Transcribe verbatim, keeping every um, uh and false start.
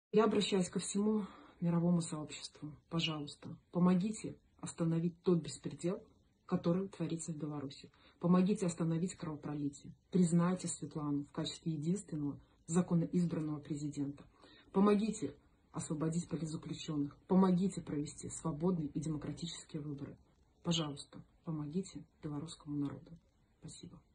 Я обращаюсь ко всему мировому сообществу. Пожалуйста, помогите остановить тот беспредел, который творится в Беларуси. Помогите остановить кровопролитие. Признайте Светлану в качестве единственного законно избранного президента. Помогите освободить политзаключенных. Помогите провести свободные и демократические выборы. Пожалуйста, помогите белорусскому народу. Спасибо.